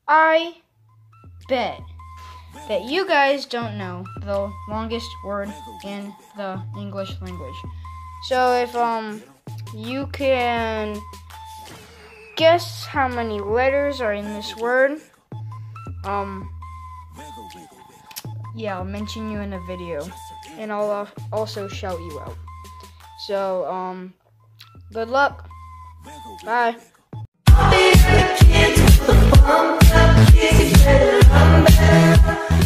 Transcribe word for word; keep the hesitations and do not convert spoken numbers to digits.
I bet that you guys don't know the longest word in the English language. So if um you can guess how many letters are in this word, um yeah, I'll mention you in a video, and I'll uh, also shout you out. So um good luck. Bye.